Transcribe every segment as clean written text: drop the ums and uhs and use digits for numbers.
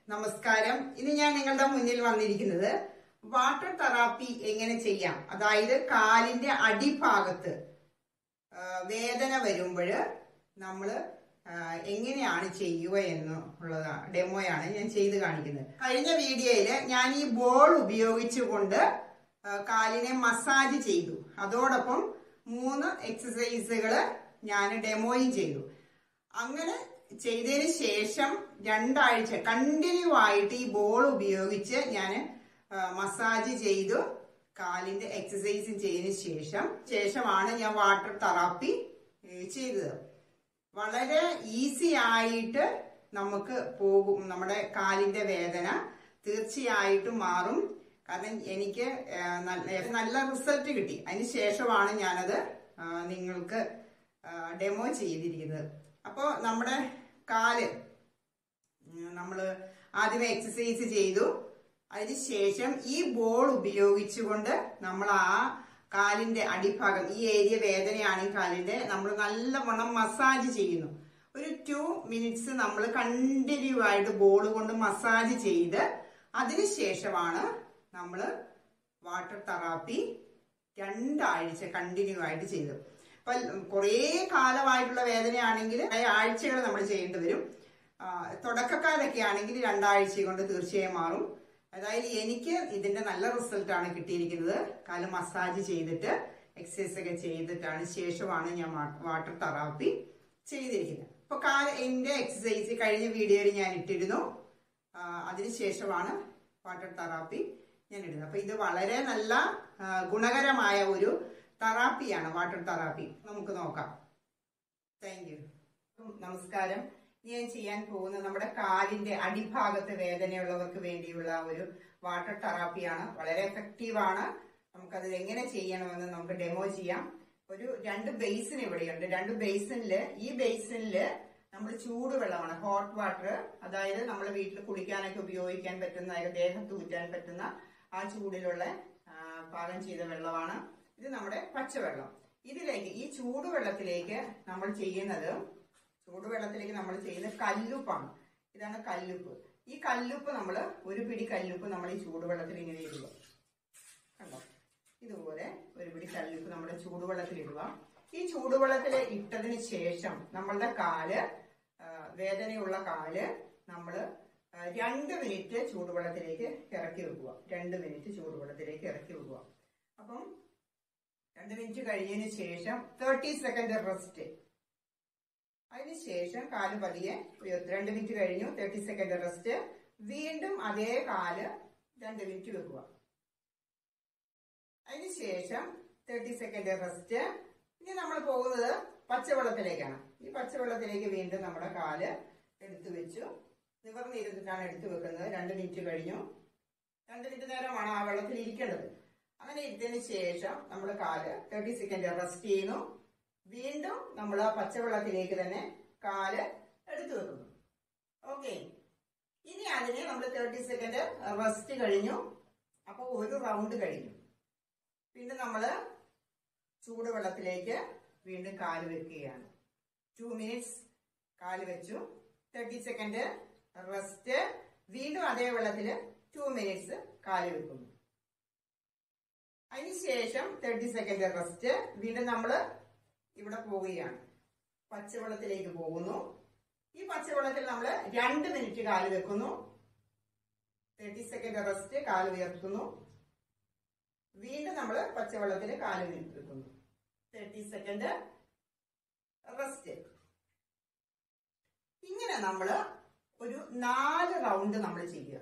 നമസ്കാരം. ഇന്ന് ഞാൻ നിങ്ങളുടെ മുന്നിൽ വന്നിരിക്കുന്നത് വാട്ടർ തെറാപ്പി എങ്ങനെ ചെയ്യാം, അതായത് കാലിന്റെ അടിഭാഗത്ത് വേദന വരുമ്പോൾ നമ്മൾ എങ്ങനെയാണ് ചെയ്യുക എന്നുള്ള ഡെമോയാണ് ഞാൻ ചെയ്ത് കാണിക്കുന്നത്. കഴിഞ്ഞ വീഡിയോയില് ഞാൻ ഈ ബോൾ ഉപയോഗിച്ചുകൊണ്ട് കാലിനെ മസാജ് ചെയ്തു. അതോടൊപ്പം 3 എക്സസൈസുകൾ ഞാൻ ഡെമോയും ചെയ്തു. അങ്ങനെ ചെയ്തതിന് ശേഷം 2 ആഴ്ച കണ്ടിന്യൂ ആയിട്ട് ഈ ബോൾ ഉപയോഗിച്ച് ഞാൻ മസാജ് ചെയ്തു കാലിന്റെ എക്സസൈസും ചെയ്തതിന് ശേഷമാണ് ഞാൻ വാട്ടർ തെറാപ്പി ചെയ്തത്. വളരെ ഈസി ആയിട്ട് നമുക്ക് പോകും. നമ്മുടെ കാലിന്റെ വേദന തീർച്ചയായിട്ടും മാറും. കാരണം എനിക്ക് നല്ല റിസൾട്ട് കിട്ടി. അതിന് ശേഷമാണ് ഞാനത് നിങ്ങൾക്ക് ഡെമോ ചെയ്തിരിക്കുന്നത്. അപ്പോൾ നമ്മുടെ കാല് നമ്മള് ആദ്യമേ എക്സസൈസ് ചെയ്തു. അതിനുശേഷം ഈ ബോൾ ഉപയോഗിച്ചുകൊണ്ട് നമ്മൾ ആ കാലിന്റെ അടിഭാഗം, ഈ ഏരിയ വേദനയാണെങ്കിൽ കാലിന്റെ, നമ്മൾ നല്ലവണ്ണം മസാജ് ചെയ്യുന്നു. ഒരു 2 മിനിറ്റ്സ് നമ്മൾ കണ്ടിന്യൂ ആയിട്ട് ബോൾ കൊണ്ട് മസാജ് ചെയ്ത് അതിനുശേഷമാണ് നമ്മൾ വാട്ടർ തെറാപ്പി 2 ആഴ്ച കണ്ടിന്യൂ ആയിട്ട് ചെയ്തത്. അപ്പൊ കുറേ കാലമായിട്ടുള്ള വേദനയാണെങ്കിൽ ആഴ്ചകൾ നമ്മൾ ചെയ്യേണ്ടി വരും. തുടക്കക്കാരൊക്കെ ആണെങ്കിൽ 2 ആഴ്ച കൊണ്ട് തീർച്ചയായും മാറും. അതായത് എനിക്ക് ഇതിന്റെ നല്ല റിസൾട്ടാണ് കിട്ടിയിരിക്കുന്നത്. കാല് മസാജ് ചെയ്തിട്ട് എക്സസൈസ് ഒക്കെ ചെയ്തിട്ടാണ് ശേഷമാണ് ഞാൻ വാട്ടർ തെറാപ്പി ചെയ്തിരിക്കുന്നത്. അപ്പൊ എന്റെ എക്സസൈസ് കഴിഞ്ഞ വീഡിയോയിൽ ഞാൻ ഇട്ടിരുന്നു. അതിനുശേഷമാണ് വാട്ടർ തെറാപ്പി ഞാൻ ഇടുന്നത്. അപ്പൊ ഇത് വളരെ നല്ല ഗുണകരമായ ഒരു തെറാപ്പിയാണ് വാട്ടർ തെറാപ്പി. നമുക്ക് നോക്കാം. Thank you. നമസ്കാരം. ഞാൻ ചെയ്യാൻ പോകുന്നത് നമ്മുടെ കാലിന്റെ അടിഭാഗത്ത് വേദനയുള്ളവർക്ക് വേണ്ടിയുള്ള ഒരു വാട്ടർ തെറാപ്പിയാണ്. വളരെ എഫക്റ്റീവാണ്. നമുക്കത് എങ്ങനെ ചെയ്യണമെന്ന് നമുക്ക് ഡെമോ ചെയ്യാം. ഒരു 2 ബേസിൻ ഇവിടെയുണ്ട്. 2 ബേസിനില്, ഈ ബേസിനില് നമ്മൾ ചൂടുവെള്ളമാണ്, ഹോട്ട് വാട്ടർ, അതായത് നമ്മൾ വീട്ടിൽ കുടിക്കാനൊക്കെ ഉപയോഗിക്കാൻ പറ്റുന്ന, ദേഹത്ത് ഊറ്റാൻ പറ്റുന്ന ആ ചൂടിലുള്ള പാകം ചെയ്ത വെള്ളമാണ്. ഇത് നമ്മുടെ പച്ചവെള്ളം. ഇതിലേക്ക്, ഈ ചൂടുവെള്ളത്തിലേക്ക് നമ്മൾ ചെയ്യുന്നത് കല്ലുപ്പാണ്. ഇതാണ് കല്ലുപ്പ്. ഈ കല്ലുപ്പ് നമ്മൾ, ഒരു പിടി കല്ലുപ്പ് നമ്മൾ ഈ ചൂടുവെള്ളത്തിൽ ഇങ്ങനെ ഇടുക. കണ്ടോ? ഇതുപോലെ ഒരു പിടി കല്ലുപ്പ് നമ്മുടെ ചൂടുവെള്ളത്തിൽ ഇടുക. ഈ ചൂടുവെള്ളത്തിൽ ഇട്ടതിന് ശേഷം നമ്മളുടെ കാല്, വേദനയുള്ള കാല് നമ്മൾ 2 മിനിറ്റ് ചൂടുവെള്ളത്തിലേക്ക് ഇറക്കി വെക്കുക. 2 മിനിറ്റ് ചൂടുവെള്ളത്തിലേക്ക് ഇറക്കി വെക്കുക. അപ്പം 2 മിനിറ്റ് കഴിഞ്ഞതിന് ശേഷം 30 സെക്കൻഡ് റെസ്റ്റ്. അതിനുശേഷം കാല് പതിയെ 2 മിനിറ്റ് കഴിഞ്ഞു, 30 സെക്കൻഡ് റെസ്റ്റ്. വീണ്ടും അതേ കാല് 2 മിനിറ്റ് വെക്കുക. അതിനുശേഷം 30 സെക്കൻഡ് റെസ്റ്റ്. ഇനി നമ്മൾ പോകുന്നത് പച്ചവെള്ളത്തിലേക്കാണ്. ഈ പച്ചവെള്ളത്തിലേക്ക് വീണ്ടും നമ്മുടെ കാല് എടുത്തു വെച്ചു. നിവർന്നിരുന്നിട്ടാണ് എടുത്തു വെക്കുന്നത്. 2 മിനിറ്റ് കഴിഞ്ഞു. 2 മിനിറ്റ് നേരമാണ് ആ വെള്ളത്തിൽ ഇരിക്കേണ്ടത്. അങ്ങനെ ഇരുത്തതിന് ശേഷം നമ്മൾ കാല് 30 സെക്കൻഡ് റെസ്റ്റ് ചെയ്യുന്നു. വീണ്ടും നമ്മൾ ആ പച്ചവെള്ളത്തിലേക്ക് തന്നെ കാല് എടുത്തു വെക്കുന്നു. ഓക്കെ. ഇനി അതിനെ നമ്മൾ 30 സെക്കൻഡ് റെസ്റ്റ് കഴിഞ്ഞു. അപ്പൊ ഒരു റൗണ്ട് കഴിഞ്ഞു. പിന്നെ നമ്മള് ചൂടുവെള്ളത്തിലേക്ക് വീണ്ടും കാല് വെക്കുകയാണ്. 2 മിനിറ്റ്സ് കാല് വെച്ചു. 30 സെക്കൻഡ് റെസ്റ്റ്. വീണ്ടും അതേ വെള്ളത്തില് 2 മിനിറ്റ്സ് കാല് വെക്കുന്നു. അതിനുശേഷം 30 സെക്കൻഡ് റെസ്റ്റ്. വീണ്ടും നമ്മള് ഇവിടെ പോവുകയാണ്. പച്ചവെള്ളത്തിലേക്ക് പോകുന്നു. ഈ പച്ചവെള്ളത്തിൽ നമ്മൾ 2 മിനിറ്റ് കാല് വെക്കുന്നു. 30 സെക്കൻഡ് റെസ്റ്റ്. കാല് ഉയർത്തുന്നു. വീണ്ടും നമ്മൾ പച്ചവെള്ളത്തിൽ കാല് വെക്കുന്നു. 30 സെക്കൻഡ് റെസ്റ്റ്. ഇങ്ങനെ നമ്മള് ഒരു 4 റൗണ്ട് നമ്മൾ ചെയ്യുക.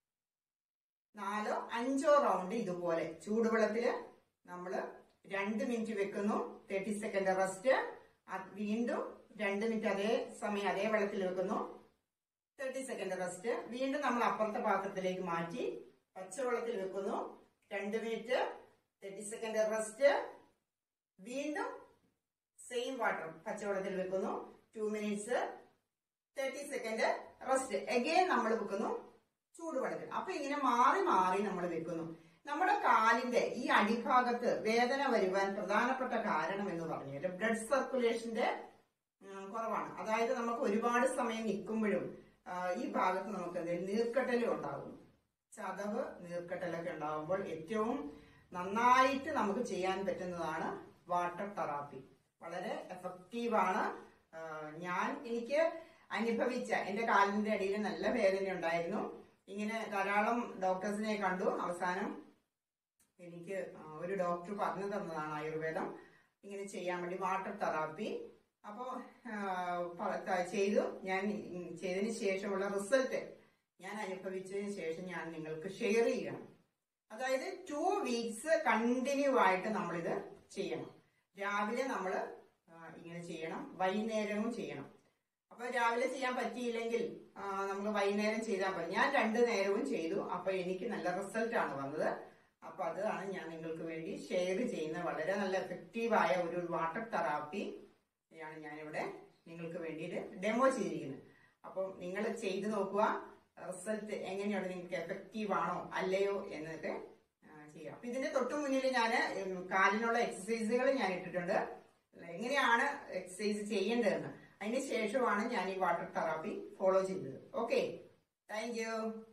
4 5 റൗണ്ട് ഇതുപോലെ ചൂടുവെള്ളത്തില് നമ്മൾ 2 മിനിറ്റ് വെക്കുന്നു. 30 സെക്കൻഡ് റെസ്റ്റ്. വീണ്ടും 2 മിനിറ്റ് അതേ സമയം അതേ വെള്ളത്തിൽ വെക്കുന്നു. 30 സെക്കൻഡ് റെസ്റ്റ്. വീണ്ടും നമ്മൾ അപ്പുറത്തെ പാത്രത്തിലേക്ക് മാറ്റി പച്ചവെള്ളത്തിൽ വെക്കുന്നു. 2 മിനിറ്റ് 30 സെക്കൻഡ് റെസ്റ്റ്. വീണ്ടും സെയിം വാട്ടർ പച്ചവെള്ളത്തിൽ വെക്കുന്നു. 2 മിനിറ്റ്സ് 30 സെക്കൻഡ് റെസ്റ്റ്. അഗൈൻ നമ്മൾ വെക്കുന്നു ചൂടുവെള്ളത്തിൽ. അപ്പൊ ഇങ്ങനെ മാറി മാറി നമ്മൾ വെക്കുന്നു. നമ്മുടെ കാലിന്റെ ഈ അടിഭാഗത്ത് വേദന വരുവാൻ പ്രധാനപ്പെട്ട കാരണം എന്ന് പറഞ്ഞാൽ ബ്ലഡ് സർക്കുലേഷന്റെ കുറവാണ്. അതായത് നമുക്ക് ഒരുപാട് സമയം നിൽക്കുമ്പോഴും ഈ ഭാഗത്ത് നമുക്ക് എന്തെങ്കിലും നീർക്കെട്ടലും ഉണ്ടാകും. ചതവ് നീർക്കെട്ടലൊക്കെ ഉണ്ടാകുമ്പോൾ ഏറ്റവും നന്നായിട്ട് നമുക്ക് ചെയ്യാൻ പറ്റുന്നതാണ് വാട്ടർ തെറാപ്പി. വളരെ എഫക്റ്റീവാണ്. എനിക്ക് അനുഭവിച്ച എന്റെ കാലിന്റെ അടിയിൽ നല്ല വേദന ഉണ്ടായിരുന്നു. ഇങ്ങനെ ധാരാളം ഡോക്ടേഴ്സിനെ കണ്ടു. അവസാനം എനിക്ക് ഒരു ഡോക്ടർ പറഞ്ഞു തന്നതാണ് ആയുർവേദം ഇങ്ങനെ ചെയ്യാൻ വേണ്ടി വാട്ടർ തെറാപ്പി. അപ്പോ ചെയ്തു. ഞാൻ ചെയ്തതിന് ശേഷമുള്ള റിസൾട്ട് ഞാൻ അനുഭവിച്ചതിന് ശേഷം ഞാൻ നിങ്ങൾക്ക് ഷെയർ ചെയ്യണം. അതായത് 2 വീക്സ് കണ്ടിന്യൂ ആയിട്ട് നമ്മളിത് ചെയ്യണം. രാവിലെ നമ്മൾ ഇങ്ങനെ ചെയ്യണം, വൈകുന്നേരവും ചെയ്യണം. അപ്പൊ രാവിലെ ചെയ്യാൻ പറ്റിയില്ലെങ്കിൽ നമ്മൾ വൈകുന്നേരം ചെയ്താൽ മതി. ഞാൻ 2 നേരവും ചെയ്തു. അപ്പൊ എനിക്ക് നല്ല റിസൾട്ട് ആണ് വന്നത്. അപ്പൊ അതാണ് ഞാൻ നിങ്ങൾക്ക് വേണ്ടി ഷെയർ ചെയ്യുന്ന വളരെ നല്ല എഫക്റ്റീവായ ഒരു വാട്ടർ തെറാപ്പി ാണ് ഞാനിവിടെ നിങ്ങൾക്ക് വേണ്ടിയിട്ട് ഡെമോ ചെയ്തിരിക്കുന്നത്. അപ്പം നിങ്ങൾ ചെയ്ത് നോക്കുക, റിസൾട്ട് എങ്ങനെയാണ്, നിങ്ങൾക്ക് എഫക്റ്റീവ് ആണോ അല്ലയോ എന്നൊക്കെ ചെയ്യാം. അപ്പൊ ഇതിന്റെ തൊട്ടു മുന്നിൽ ഞാൻ കാലിനുള്ള എക്സസൈസുകൾ ഞാൻ ഇട്ടിട്ടുണ്ട്, എങ്ങനെയാണ് എക്സസൈസ് ചെയ്യേണ്ടതെന്ന്. അതിന് ശേഷമാണ് ഞാൻ ഈ വാട്ടർ തെറാപ്പി ഫോളോ ചെയ്തത്. Okay, thank U.